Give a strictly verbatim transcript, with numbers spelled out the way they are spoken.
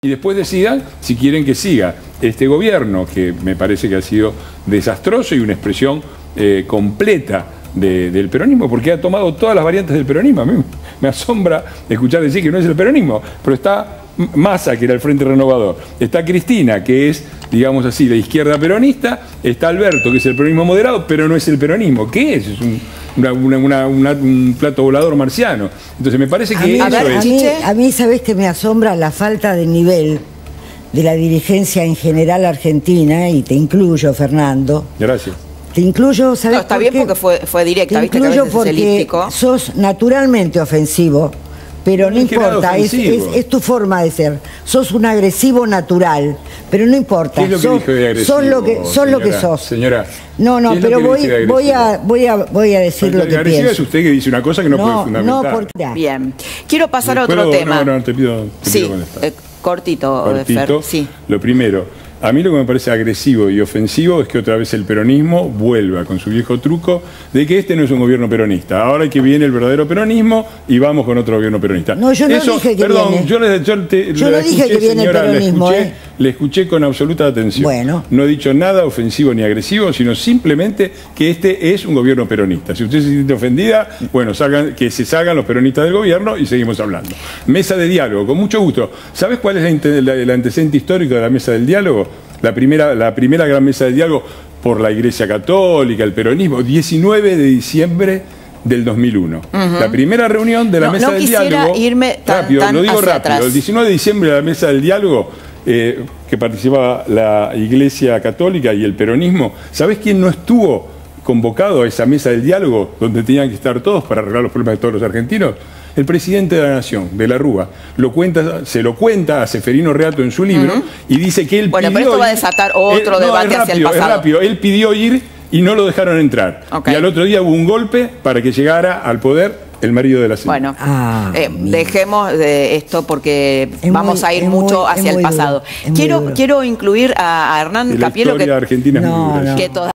y después decidan si quieren que siga este gobierno, que me parece que ha sido desastroso y una expresión eh, completa de, del peronismo, porque ha tomado todas las variantes del peronismo. A mí me asombra escuchar decir que no es el peronismo, pero está Massa, que era el Frente Renovador, está Cristina, que es, digamos así, la izquierda peronista, está Alberto, que es el peronismo moderado, pero no es el peronismo. ¿Qué es? Es un, una, una, una, un plato volador marciano. Entonces me parece que a mí, eso a ver, es... A mí, a mí, ¿sabés que me asombra la falta de nivel de la dirigencia en general argentina? Y te incluyo, Fernando. Gracias. Te incluyo, ¿sabés? No, está por bien qué? porque fue, fue directa, te viste que a incluyo veces es porque elíptico. sos naturalmente ofensivo, pero no, no importa, es, es, es tu forma de ser. Sos un agresivo natural, pero no importa. ¿Qué es lo que sos, dijo de agresivo, sos lo que, sos señora, lo que sos. Señora, no, no, pero voy, voy, a, voy, a, voy a decir pero lo que agresiva pienso. es usted que dice una cosa que no, no puede fundamentar. No, porque... Bien. Quiero pasar a otro ¿Puedo? tema. No, no, te pido, te sí, pido contestar. Eh, cortito, Cortito. Fer, sí. Lo primero, a mí lo que me parece agresivo y ofensivo es que otra vez el peronismo vuelva con su viejo truco de que este no es un gobierno peronista. Ahora que viene el verdadero peronismo y vamos con otro gobierno peronista. No, yo no Eso, dije que perdón, viene. yo, le, yo, te, yo le no dije escuché, que viene señora, el peronismo, le escuché, ¿eh? le escuché con absoluta atención. Bueno. No he dicho nada ofensivo ni agresivo, sino simplemente que este es un gobierno peronista. Si usted se siente ofendida, bueno, salgan, que se salgan los peronistas del gobierno y seguimos hablando. Mesa de diálogo, con mucho gusto. ¿Sabes cuál es la, la, el antecedente histórico de la mesa del diálogo? La primera, la primera gran mesa de diálogo por la Iglesia Católica, el peronismo, diecinueve de diciembre del dos mil uno. Uh-huh. La primera reunión de la no, mesa no del diálogo. Irme tan, rápido, tan lo digo rápido. atrás. El diecinueve de diciembre de la mesa del diálogo, eh, que participaba la Iglesia Católica y el peronismo. ¿Sabés quién no estuvo convocado a esa mesa del diálogo donde tenían que estar todos para arreglar los problemas de todos los argentinos? El presidente de la Nación, de la Rúa, lo cuenta, se lo cuenta a Seferino Reato en su libro, uh-huh. y dice que él bueno, pidió... Bueno, pero esto va a ir, desatar otro él, debate no, es rápido, hacia el pasado. Es rápido, él pidió ir y no lo dejaron entrar. Okay. Y al otro día hubo un golpe para que llegara al poder el marido de la señora. Bueno, ah, eh, dejemos de esto porque es vamos muy, a ir mucho muy, hacia el pasado. Duro, quiero, quiero incluir a, a Hernán la Capielo, historia que, argentina es no, muy no. que todavía...